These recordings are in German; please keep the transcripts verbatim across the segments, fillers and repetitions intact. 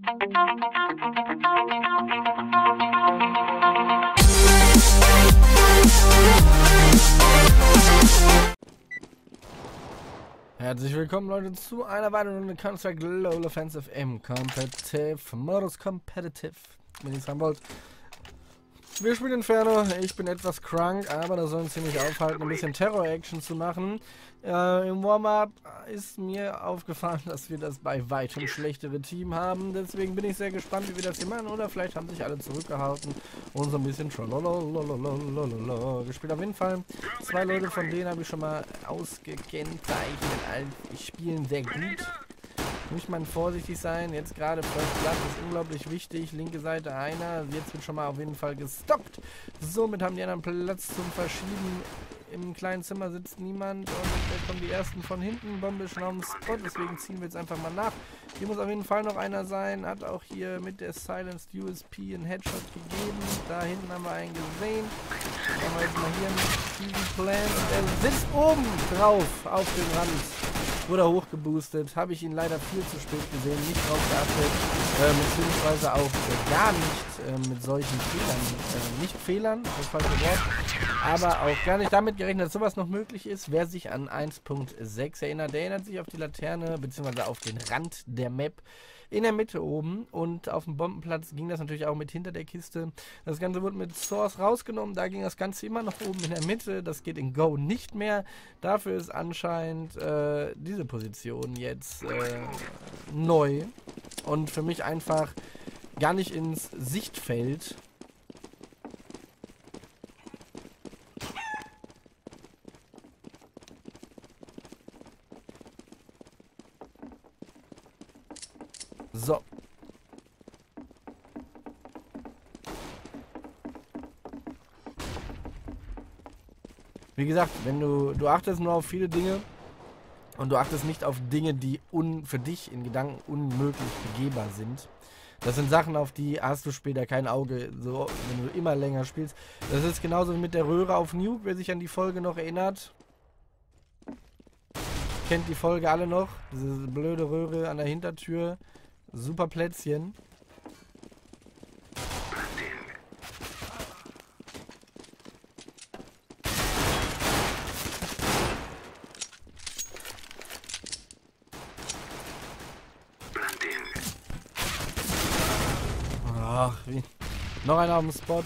Herzlich willkommen, Leute, zu einer weiteren Runde Counter-Strike Global Offensive im Competitive Modus Competitive. Wenn ihr sagen wollt. Wir spielen Inferno. Ich bin etwas krank, aber das soll uns hier nicht aufhalten, ein bisschen Terror-Action zu machen. Äh, Im Warm-Up ist mir aufgefallen, dass wir das bei weitem schlechtere Team haben. Deswegen bin ich sehr gespannt, wie wir das hier machen. Oder vielleicht haben sich alle zurückgehalten und so ein bisschen gespielt. Auf jeden Fall, zwei Leute von denen habe ich schon mal ausgekennzeichnet. Die spielen sehr gut. Muss man vorsichtig sein. Jetzt gerade First Blood ist unglaublich wichtig. Linke Seite einer. Jetzt wird schon mal auf jeden Fall gestoppt. Somit haben die anderen Platz zum Verschieben. Im kleinen Zimmer sitzt niemand. Und jetzt kommen die ersten von hinten. Bombe ist schon auf dem Spot. Deswegen ziehen wir jetzt einfach mal nach. Hier muss auf jeden Fall noch einer sein. Hat auch hier mit der Silenced U S P einen Headshot gegeben. Da hinten haben wir einen gesehen. Dann haben wir jetzt mal hier einen Team Plan. Und er sitzt oben drauf auf dem Rand. Wurde hochgeboostet, habe ich ihn leider viel zu spät gesehen, nicht drauf geachtet, äh, beziehungsweise auch äh, gar nicht äh, mit solchen Fehlern, äh, nicht Fehlern, das falsche Wort, aber auch gar nicht damit gerechnet, dass sowas noch möglich ist. Wer sich an eins Punkt sechs erinnert, der erinnert sich auf die Laterne, beziehungsweise auf den Rand der Map, in der Mitte oben, und auf dem Bombenplatz ging das natürlich auch mit hinter der Kiste. Das Ganze wurde mit Source rausgenommen, da ging das Ganze immer noch oben in der Mitte. Das geht in Go nicht mehr. Dafür ist anscheinend äh, diese Position jetzt äh, neu und für mich einfach gar nicht ins Sichtfeld. So. Wie gesagt, wenn du, du achtest nur auf viele Dinge und du achtest nicht auf Dinge, die un, für dich in Gedanken unmöglich begehbar sind. Das sind Sachen, auf die hast du später kein Auge, so, wenn du immer länger spielst. Das ist genauso wie mit der Röhre auf Nuke, wer sich an die Folge noch erinnert. Kennt die Folge alle noch? Diese blöde Röhre an der Hintertür. Super Plätzchen. Ach, wie. Noch einer auf dem Spot.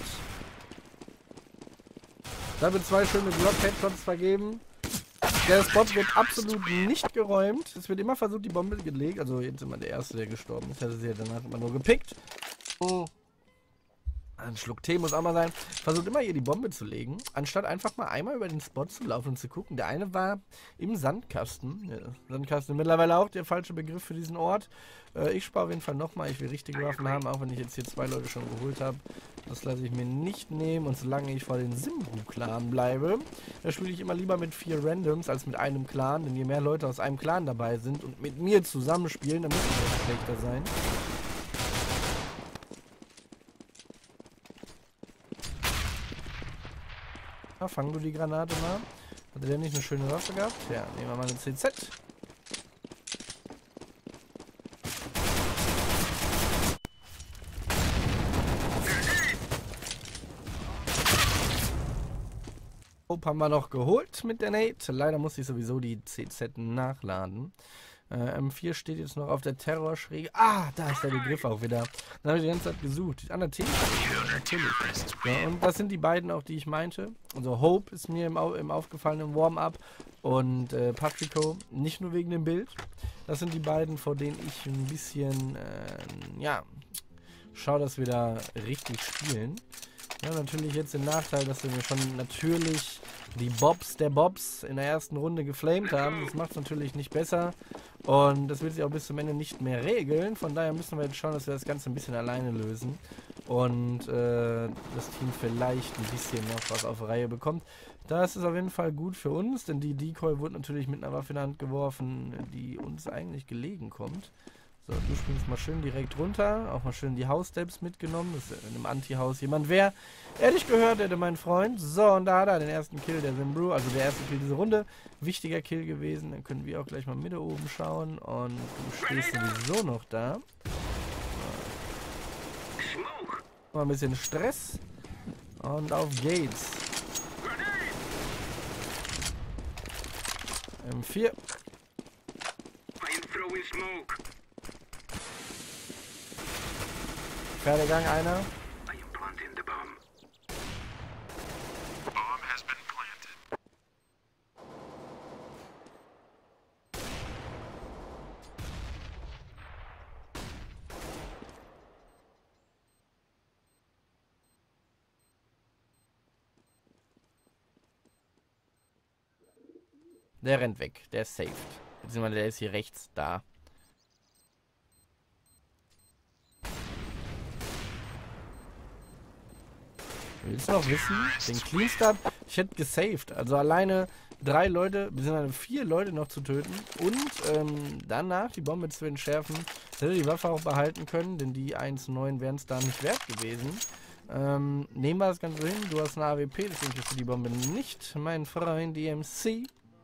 Da wird zwei schöne Block-Headshots vergeben. Der Spot wird absolut nicht geräumt. Es wird immer versucht, die Bombe gelegt. Also jetzt immer der Erste, der gestorben ist. Hätte sie ja danach immer nur gepickt. Oh. Ein Schluck Tee muss auch mal sein. Versucht immer hier die Bombe zu legen, anstatt einfach mal einmal über den Spot zu laufen und zu gucken. Der eine war im Sandkasten. Ja, Sandkasten mittlerweile auch der falsche Begriff für diesen Ort. Äh, ich spare auf jeden Fall nochmal. Ich will richtige Waffen haben, auch wenn ich jetzt hier zwei Leute schon geholt habe. Das lasse ich mir nicht nehmen. Und solange ich vor den Simbu-Clan bleibe, da spiele ich immer lieber mit vier Randoms als mit einem Clan. Denn je mehr Leute aus einem Clan dabei sind und mit mir zusammenspielen, dann muss es schlechter sein. Fang du die Granate mal. Hatte der nicht eine schöne Waffe gehabt? Ja, nehmen wir mal eine C Z. Hope haben wir noch geholt mit der Nate. Leider musste ich sowieso die C Z nachladen. Äh, M vier steht jetzt noch auf der Terrorschräge. Ah, da ist der Begriff auch wieder. Dann habe ich die ganze Zeit gesucht. An der T natürlich. Ja, und das sind die beiden auch, die ich meinte. Also Hope ist mir im, Au im aufgefallenen Warm-Up und äh, Patrico, nicht nur wegen dem Bild. Das sind die beiden, vor denen ich ein bisschen, äh, ja, schau, dass wir da richtig spielen. Ja, natürlich jetzt den Nachteil, dass wir schon natürlich die Bobs der Bobs in der ersten Runde geflamed haben. Das macht es natürlich nicht besser. Und das wird sich auch bis zum Ende nicht mehr regeln. Von daher müssen wir jetzt schauen, dass wir das Ganze ein bisschen alleine lösen. Und äh, das Team vielleicht ein bisschen noch was auf Reihe bekommt. Das ist auf jeden Fall gut für uns, denn die Decoy wurde natürlich mit einer Waffe in der Hand geworfen, die uns eigentlich gelegen kommt. So, du springst mal schön direkt runter. Auch mal schön die House-Steps mitgenommen. Das ist in einem Anti-Haus jemand wäre. Ehrlich gehört, hätte mein Freund. So, und da hat er den ersten Kill der Zimbru. Also der erste Kill dieser Runde. Wichtiger Kill gewesen. Dann können wir auch gleich mal Mitte oben schauen. Und du stehst sowieso noch da. Mal ein bisschen Stress. Und auf geht's. M vier. Pferdegang einer. Der rennt weg. Der ist saved. Beziehungsweise der ist hier rechts da. Willst du noch wissen? Den Clean Start, ich hätte gesaved. Also alleine drei Leute, beziehungsweise vier Leute noch zu töten. Und ähm, danach die Bombe zu entschärfen. Hätte die Waffe auch behalten können, denn die eins neun wären es da nicht wert gewesen. Ähm, nehmen wir das Ganze hin. Du hast eine A W P, deswegen kriegst du die Bombe nicht. Mein Freund, D M C.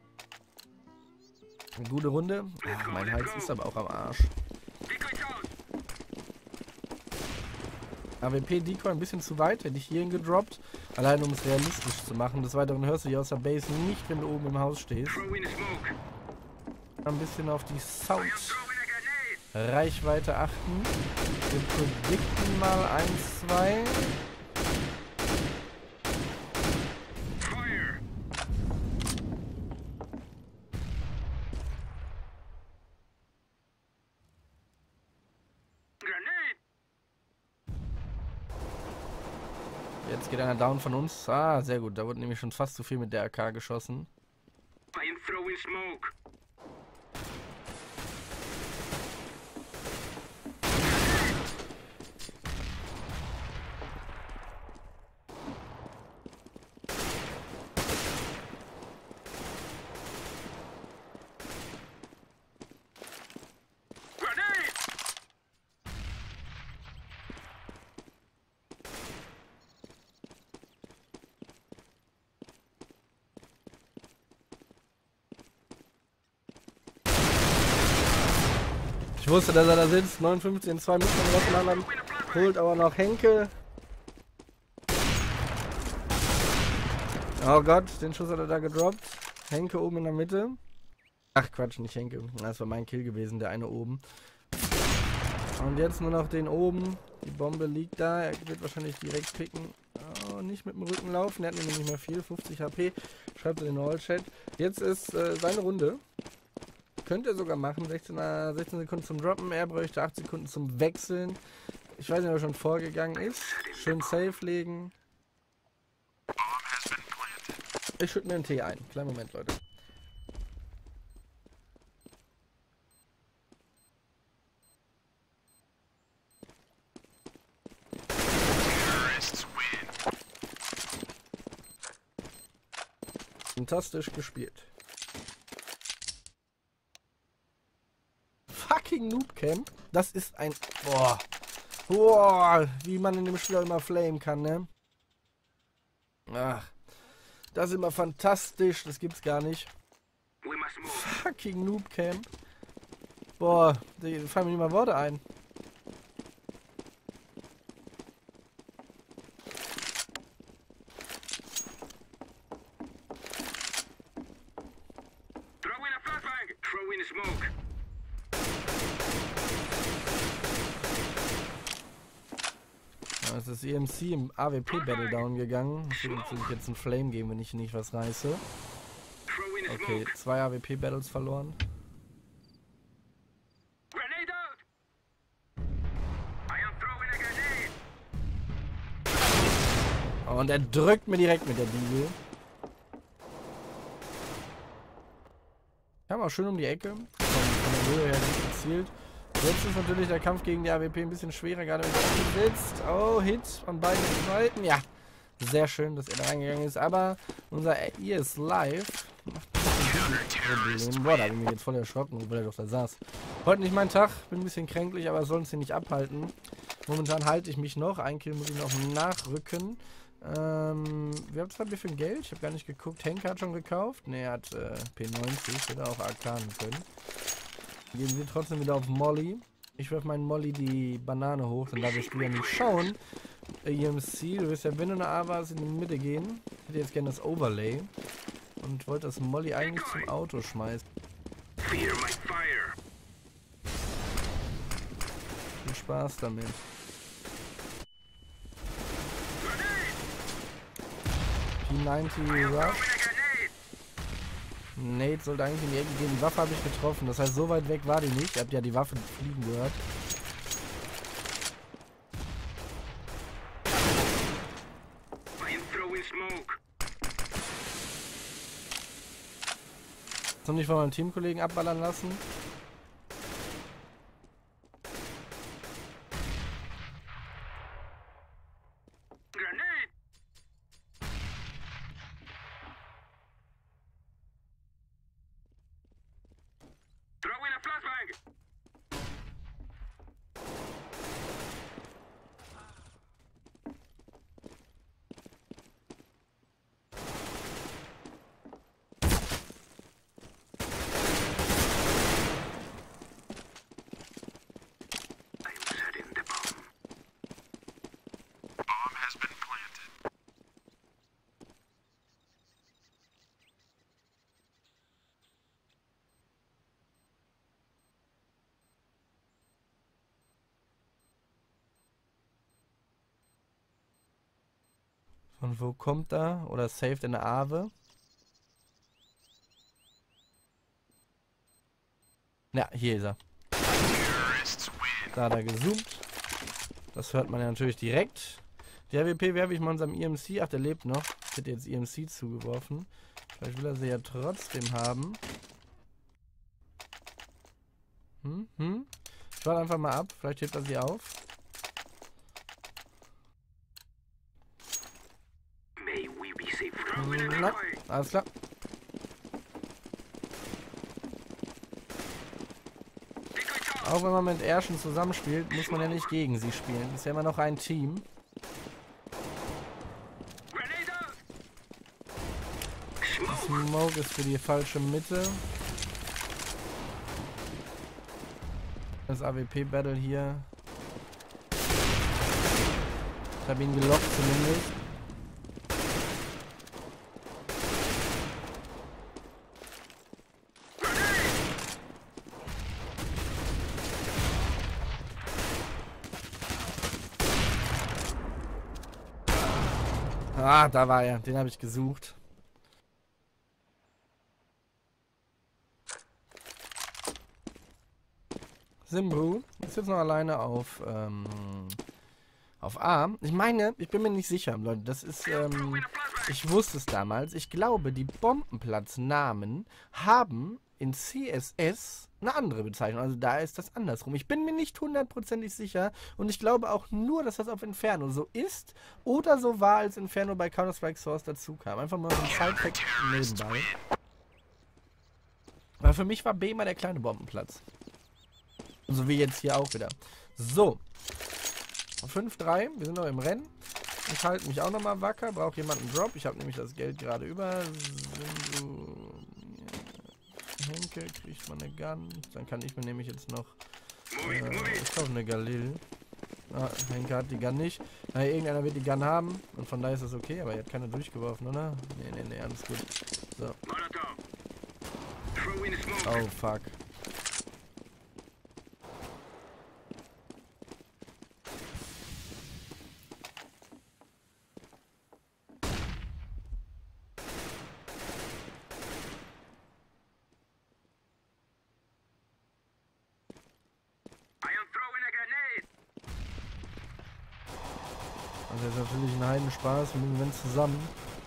Eine gute Runde. Ach, mein Hals ist aber auch am Arsch. A W P Decoy ein bisschen zu weit, hätte ich hierhin gedroppt. Allein um es realistisch zu machen. Des Weiteren hörst du hier aus der Base nicht, wenn du oben im Haus stehst. Ein bisschen auf die Sound Reichweite achten. Wir predikten mal eins, zwei. Jetzt geht einer down von uns. Ah, sehr gut. Da wurde nämlich schon fast zu viel mit der A K geschossen. Ich wusste, dass er da sitzt. neunundfünfzig in zwei müssen wir noch anderen. Holt aber noch Henke. Oh Gott, den Schuss hat er da gedroppt. Henke oben in der Mitte. Ach Quatsch, nicht Henke. Das war mein Kill gewesen, der eine oben. Und jetzt nur noch den oben. Die Bombe liegt da. Er wird wahrscheinlich direkt picken. Oh, nicht mit dem Rücken laufen. Er hat nämlich nicht mehr viel. fünfzig H P. Schreibt er in den All-Chat. Jetzt ist äh, seine Runde. Könnte er sogar machen. sechzehn, sechzehn Sekunden zum Droppen. Er bräuchte acht Sekunden zum Wechseln. Ich weiß nicht, ob er schon vorgegangen ist. Schön safe legen. Ich schütte mir einen Tee ein. Kleinen Moment, Leute. Fantastisch gespielt. Fucking Noob Camp. Das ist ein... Boah. Boah. Wie man in dem Spiel immer flamen kann, ne? Ach. Das ist immer fantastisch. Das gibt's gar nicht. Fucking Noob Camp. Boah. Da fallen mir nicht mal Worte ein. Es ist E M C im A W P Battle down gegangen. Es wird natürlich jetzt ein Flame geben, wenn ich nicht was reiße. Okay, zwei A W P Battles verloren. Und er drückt mir direkt mit der Diegel. Kam auch schön um die Ecke. Von, von der Höhe her nicht gezielt. Jetzt ist natürlich der Kampf gegen die A W P ein bisschen schwerer, gerade wenn er sitzt. Oh, Hit von beiden Seiten. Ja, sehr schön, dass er da reingegangen ist. Aber unser E S Live macht ein bisschen Problem. Boah, da habe ich mich jetzt voll erschrocken, weil er doch da saß. Heute nicht mein Tag, bin ein bisschen kränklich, aber soll uns hier nicht abhalten. Momentan halte ich mich noch. Ein Kill muss ich noch nachrücken. Ähm, wir haben zwar wie viel Geld, ich habe gar nicht geguckt. Henke hat schon gekauft. Ne, er hat äh, P neunzig, hätte auch A K können. Gehen wir trotzdem wieder auf Molly. Ich werfe meinen Molly die Banane hoch, dann darf ich du ja nicht schauen. E M C, du wirst ja, wenn du eine A warst, in die Mitte gehen. Ich hätte jetzt gerne das Overlay. Und wollte das Molly eigentlich zum Auto schmeißen. Viel Spaß damit. P neunzig Rush. Nate sollte eigentlich in die Ecke gehen. Die Waffe habe ich getroffen. Das heißt, so weit weg war die nicht. Ihr habt ja die Waffe fliegen gehört. Soll nicht von meinem Teamkollegen abballern lassen? Von wo kommt er? Oder saved in der Aave? Ja, hier ist er. Da hat er gezoomt. Das hört man ja natürlich direkt. Die A W P werfe ich mal unserem E M C. Ach, der lebt noch. Ich hätte jetzt E M C zugeworfen. Vielleicht will er sie ja trotzdem haben. Hm, hm. Ich warte einfach mal ab. Vielleicht hebt er sie auf. Na, alles klar. Auch wenn man mit Erschen zusammenspielt, muss man ja nicht gegen sie spielen. Das ist ja immer noch ein Team. Smoke ist für die falsche Mitte. Das A W P-Battle hier. Ich habe ihn gelockt zumindest. Ah, da war er. Den habe ich gesucht. Simbru ist jetzt noch alleine auf, ähm, auf A. Ich meine, ich bin mir nicht sicher, Leute. Das ist, ähm, ich wusste es damals. Ich glaube, die Bombenplatznamen haben in C S S eine andere Bezeichnung. Also da ist das andersrum. Ich bin mir nicht hundertprozentig sicher. Und ich glaube auch nur, dass das auf Inferno so ist oder so war, als Inferno bei Counter-Strike Source dazu kam. Einfach mal so ein Side-Fact nebenbei. Weil für mich war B immer der kleine Bombenplatz. So wie jetzt hier auch wieder. So. fünf drei. Wir sind noch im Rennen. Ich halte mich auch nochmal wacker. Brauche jemanden einen Drop. Ich habe nämlich das Geld gerade über. Henke, kriegt man eine Gun. Dann kann ich mir nämlich jetzt noch... Äh, ich kaufe eine Galil. Ah, Henke hat die Gun nicht. Na, irgendeiner wird die Gun haben. Und von daher ist das okay. Aber er hat keine durchgeworfen, oder? Nee, nee, nee, alles gut. So. Oh, fuck. Also das ist natürlich ein Heidenspaß, wir müssen zusammen.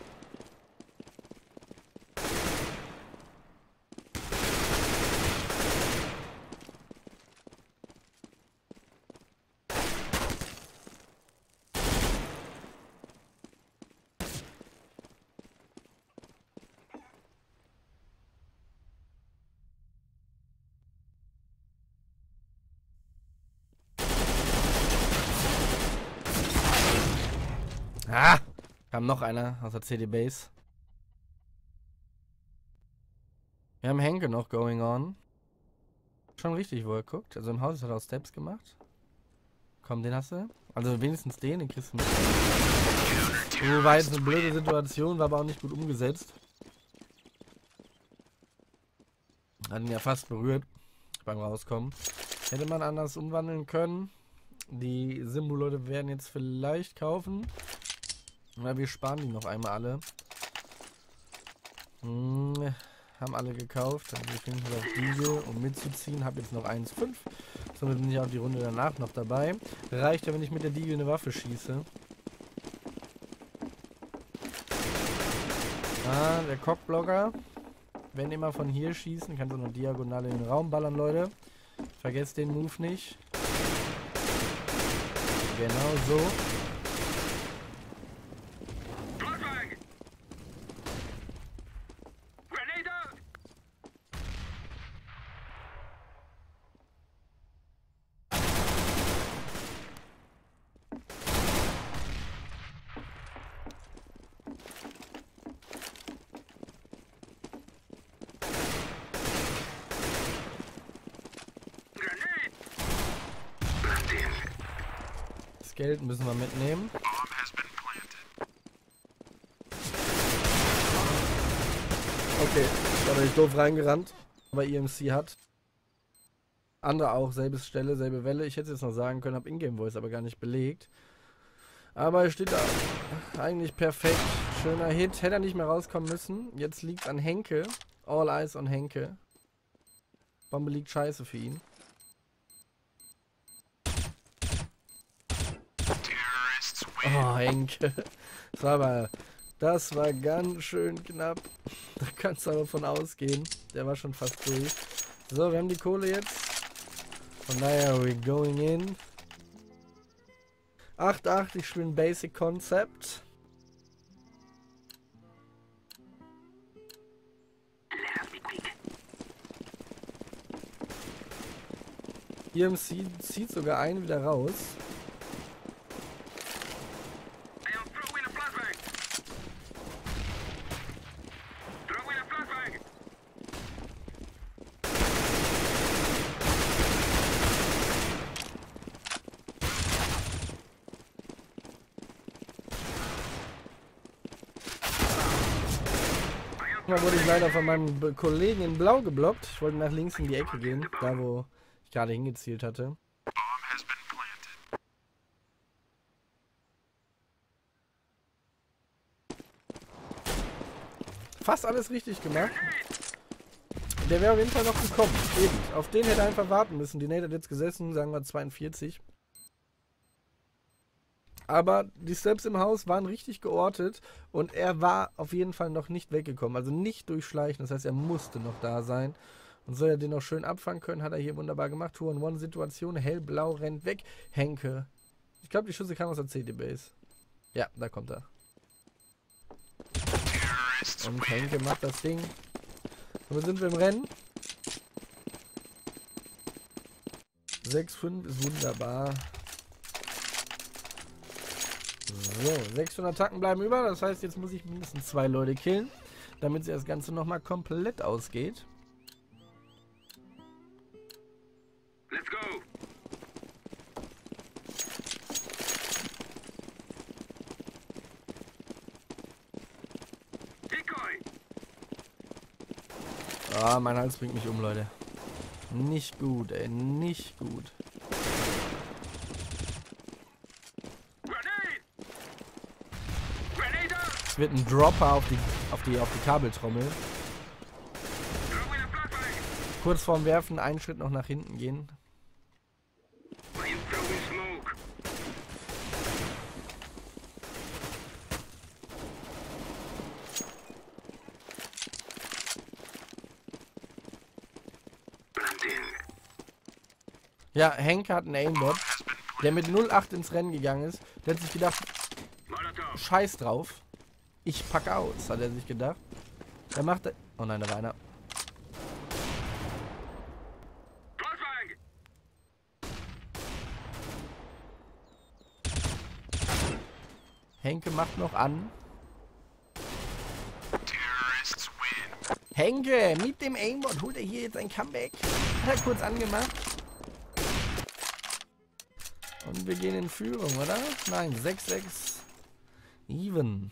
Ah! Kam noch einer aus der C D Base. Wir haben Henke noch going on. Schon richtig, wo er guckt. Also im Haus hat er auch Steps gemacht. Komm, den hast du. Also wenigstens den, den kriegst du mit. So war jetzt eine blöde Situation, war aber auch nicht gut umgesetzt. Hat ihn ja fast berührt beim Rauskommen. Hätte man anders umwandeln können. Die Simbu-Leute werden jetzt vielleicht kaufen. Oder wir sparen die noch einmal alle. Hm, haben alle gekauft. Also wir finden auf diese, um mitzuziehen. Habe jetzt noch eins Komma fünf. Somit bin ich auch die Runde danach noch dabei. Reicht ja, wenn ich mit der Diegel eine Waffe schieße. Ah, der Cockblocker. Wenn immer von hier schießen, kannst du noch diagonal in den Raum ballern, Leute. Vergesst den Move nicht. Genau so. Das Geld müssen wir mitnehmen. Okay, da bin ich doof reingerannt, weil E M C hat. Andere auch, selbes Stelle, selbe Welle. Ich hätte es jetzt noch sagen können, habe Ingame Voice aber gar nicht belegt. Aber er steht da eigentlich perfekt. Schöner Hit. Hätte er nicht mehr rauskommen müssen. Jetzt liegt an Henke. All eyes on Henke. Bombe liegt scheiße für ihn. Oh, Henke. Das war aber... Das war ganz schön knapp. Da kannst du aber von ausgehen. Der war schon fast durch. So, wir haben die Kohle jetzt. Von daher, we're going in. acht acht, ich spiele ein Basic Concept. E M C zieht sogar einen wieder raus. Da wurde ich leider von meinem Be Kollegen in Blau geblockt. Ich wollte nach links in die Ecke gehen, da wo ich gerade hingezielt hatte. Fast alles richtig gemacht. Der wäre auf jeden Fall noch gekommen. Eben. Auf den hätte er einfach warten müssen. Die Nate hat jetzt gesessen, sagen wir zweiundvierzig. Aber die Steps im Haus waren richtig geortet und er war auf jeden Fall noch nicht weggekommen. Also nicht durchschleichen, das heißt, er musste noch da sein. Und soll er den noch schön abfangen können, hat er hier wunderbar gemacht. Two-on-One-Situation, hellblau rennt weg. Henke. Ich glaube, die Schüsse kamen aus der C D-Base. Ja, da kommt er. Und Henke macht das Ding. Damit sind wir im Rennen. sechs fünf ist wunderbar. So, sechshundert Attacken bleiben über. Das heißt, jetzt muss ich mindestens zwei Leute killen, damit das Ganze nochmal komplett ausgeht. Let's go. Ah, mein Hals bringt mich um, Leute. Nicht gut, ey, nicht gut. Es wird ein Dropper auf die, auf die, auf die Kabeltrommel. Kurz vorm Werfen, einen Schritt noch nach hinten gehen. Ja, Henke hat einen Aimbot, der mit null acht ins Rennen gegangen ist. Der hat sich gedacht, scheiß drauf. Ich pack aus, hat er sich gedacht. Er macht... Oh nein, da war einer. Henke macht noch an. Henke, mit dem Aimbot holt er hier jetzt ein Comeback. Hat er kurz angemacht. Und wir gehen in Führung, oder? Nein, sechs sechs. Even.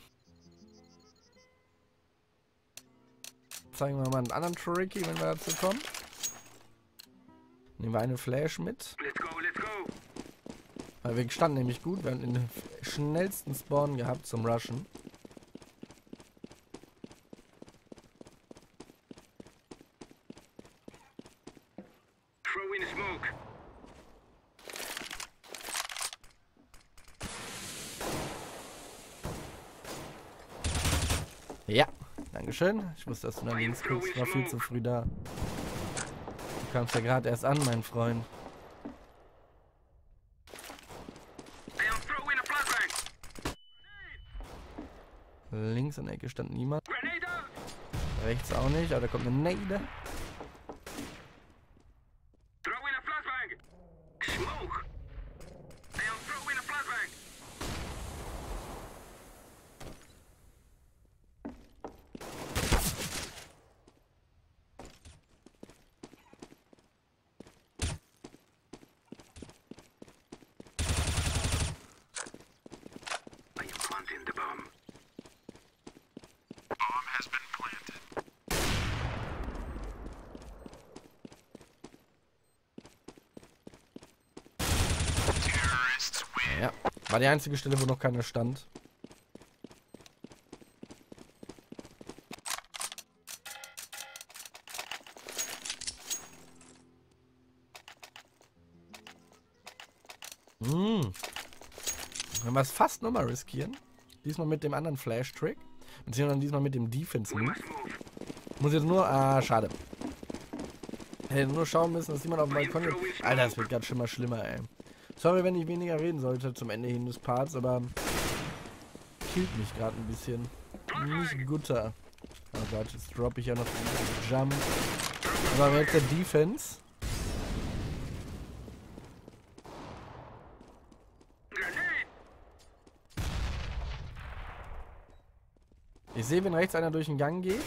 Zeigen wir mal einen anderen Tricky, wenn wir dazu kommen. Nehmen wir eine Flash mit. Let's go, let's go. Weil wir standen nämlich gut. Wir haben den schnellsten Spawn gehabt zum Rushen. Throw in smoke. Ja, dankeschön. Ich wusste, dass du nach links guckst. Ich war viel zu früh da. Du kamst ja gerade erst an, mein Freund. I am throwing a flashbang. Links in der Ecke stand niemand. Grenade out. Rechts auch nicht, aber da kommt eine Nade. Throwing a flashbang. Smoke. I am throwing a flashbang. I am planting the bomb. Bomb has been planted. Terrorists win. Ja, war die einzige Stelle, wo noch keiner stand. Hm. Wenn wir es fast nochmal riskieren. Diesmal mit dem anderen Flash-Trick. Beziehungsweise diesmal mit dem Defense-Move. Muss jetzt nur... Ah, schade. Hätte nur schauen müssen, dass jemand auf dem Balkon ist. Alter, das wird ganz schon mal schlimmer, ey. Sorry, wenn ich weniger reden sollte zum Ende hin des Parts, aber... killt mich gerade ein bisschen. Nicht guter. Oh Gott, jetzt droppe ich ja noch den Jump. Aber jetzt der Defense. Ich sehe, wenn rechts einer durch den Gang geht.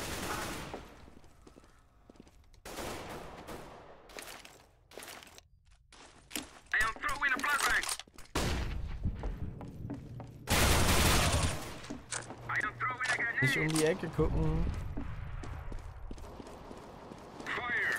I am throwing a flashbang. I am throwing a grenade. Nicht um die Ecke gucken. Fire.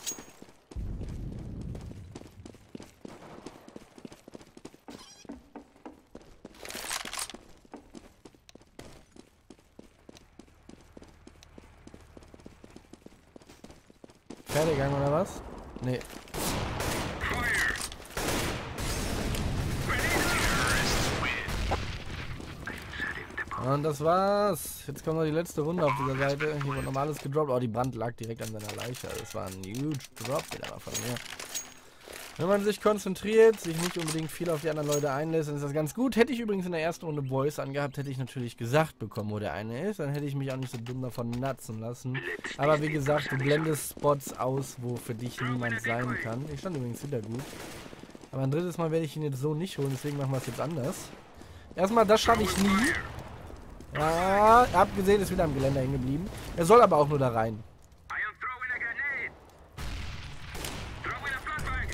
Pferdegang oder was? Nee. Fire. Grenade. Terrorists win. I am setting the bomb. Und das war's. Jetzt kommt noch die letzte Runde auf dieser Seite. Hier wird normales gedroppt. Oh, die Brand lag direkt an seiner Leiche. Das war ein huge Drop, wieder mal von mir. Wenn man sich konzentriert, sich nicht unbedingt viel auf die anderen Leute einlässt, dann ist das ganz gut. Hätte ich übrigens in der ersten Runde Voice angehabt, hätte ich natürlich gesagt bekommen, wo der eine ist. Dann hätte ich mich auch nicht so dumm davon natzen lassen. Aber wie gesagt, du blendest Spots aus, wo für dich niemand sein kann. Ich stand übrigens wieder gut. Aber ein drittes Mal werde ich ihn jetzt so nicht holen, deswegen machen wir es jetzt anders. Erstmal, das schaffe ich nie. Ja, ihr habt gesehen, ist wieder am Geländer hängen geblieben. Er soll aber auch nur da rein. I am throwing a grenade. Throwing a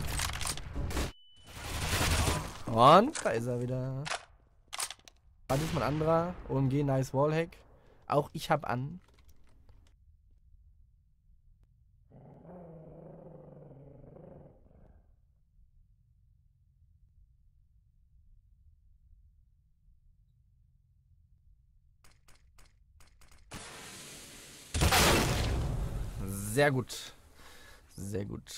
flashbang. Und da ist er wieder. Das ist mein anderer. O M G, nice Wallhack. Auch ich hab an. Sehr gut. Sehr gut.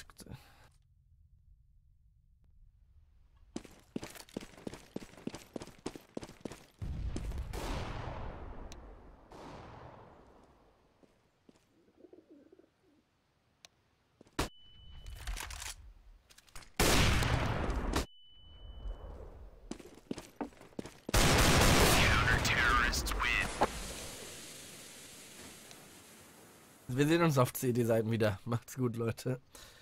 Wir sehen uns auf C D-Seiten wieder. Macht's gut, Leute.